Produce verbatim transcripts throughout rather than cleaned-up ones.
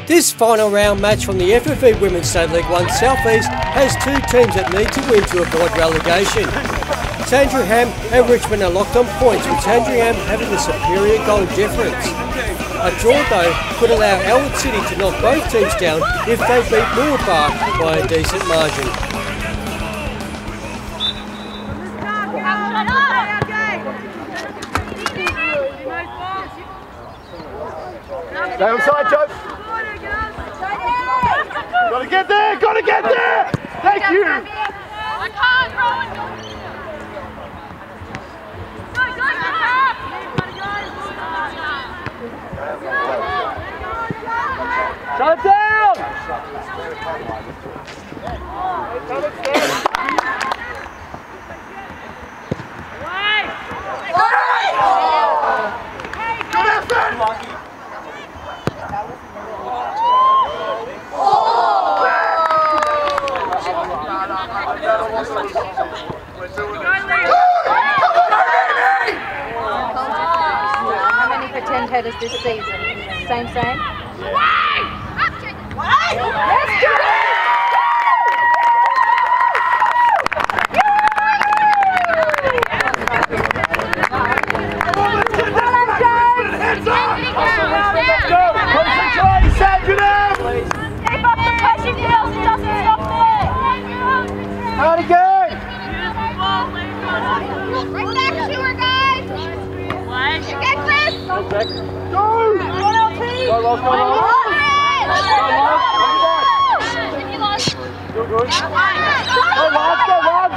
This final round match from the F F V Women's State League One South East has two teams that need to win to avoid relegation. Sandringham and Richmond are locked on points, with Sandringham having the superior goal difference. A draw though could allow Elwood City to knock both teams down if they beat Moorbar by a decent margin. Stay on side, Joe. Gotta get there, gotta get there! Thank you! I can't, Rowan! Go, go, go! Shut it down! Good effort! How many pretend headers this season? Same, same? Let's do it! Out again! Right back to her, guys! Okay, Chris! Go! Go, Ross, go, Ross! You lost. Go, good. Go, Ross, go, Ross!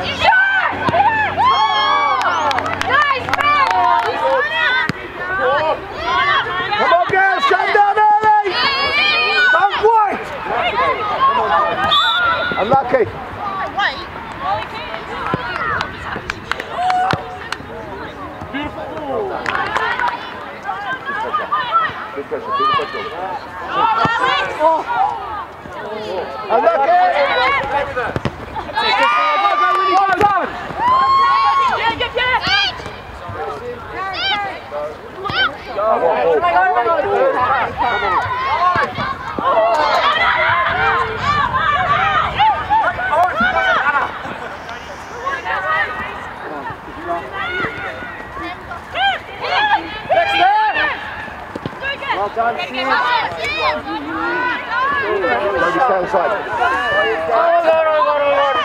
Guys, Come on, girls, shut down early! Don't wait! Unlucky. Big pressure, big pressure. Oh. Unlucky! Well done! Well done, Steve. Maybe stay on side. Oh, no, no, no, no, no.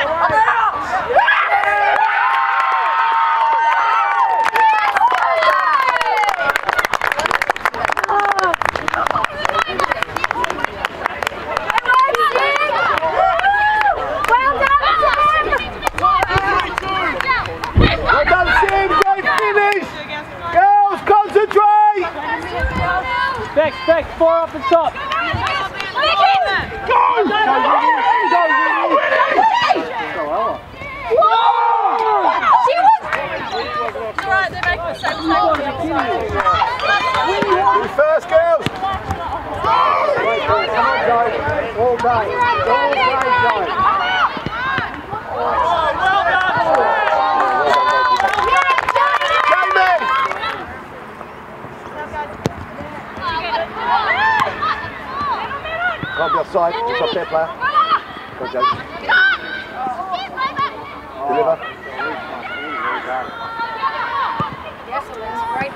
Well done, Steve. Great finish. Girls, concentrate. Back, back, four up the top. Go! Go, Winnie! Go, Winnie! She was... You're right, they're making the same mistake. You first, girls! Great ball, come on, Joe. All day. All day, Joe. Well done! Can't be offside, it's off their player. Go, Joe. Deliver. Yes, that's great.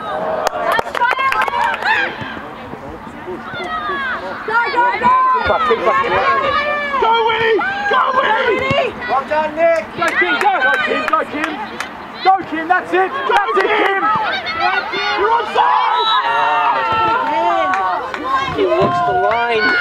Go, go, go! Keep up, keep up. Go, Winnie! Go, Winnie! Well done, Nick! Go, Kim, go! Go, Kim, go, Kim! Go, Kim, that's it! That's it, Kim! You're onside! He walks the line.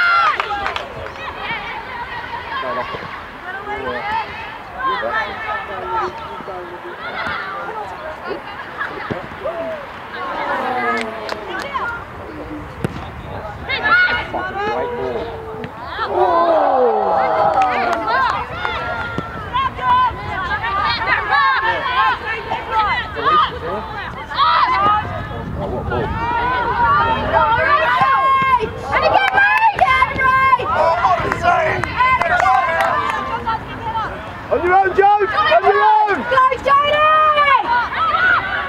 On your own, Joe! On your own! Go, Jodie!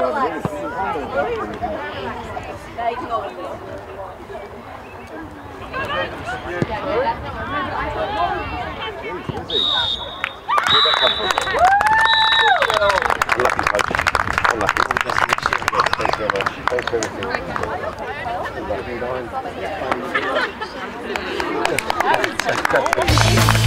Thanks for everything.